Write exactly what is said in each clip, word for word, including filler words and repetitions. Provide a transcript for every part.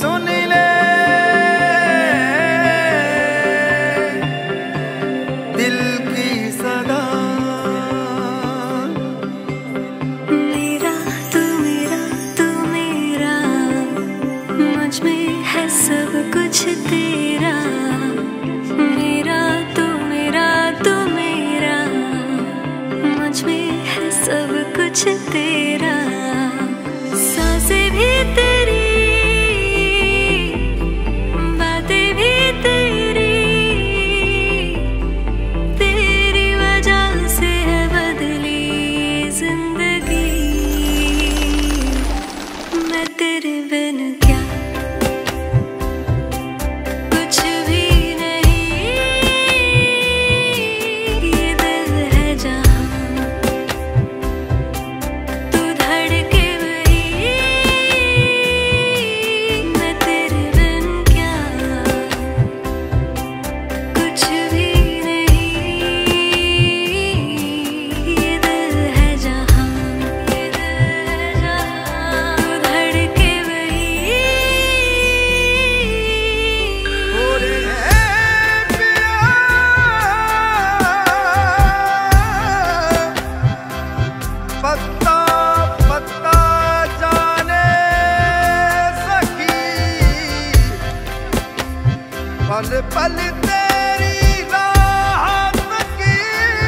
सुन ले दिल की सदा। मेरा तू मेरा तू मेरा, मुझ में है सब कुछ तेरा। मेरा तू मेरा तू मेरा, मुझ में है सब कुछ तेरा। सांसें भी तेरी, बातें भी तेरी, तेरी वजह से है बदली जिंदगी। मैं तेरे बिन क्या कुछ भी नहीं, ये दिल है जहां तू धड़के वही। मैं तेरे बिन क्या कुछ भी नहीं, ये दिल है जहां, ये दिल है जहां तू धड़के वही। और है पिया पत्ता पत्ता जाने सखी, पल पल तेरी राह तकी।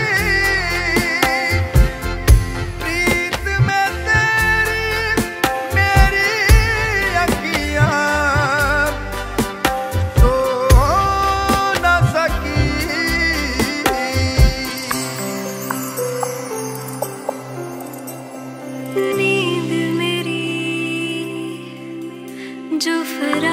प्रीत में तेरी मेरी अखियां सो न सकी। नींद मेरी जो फरार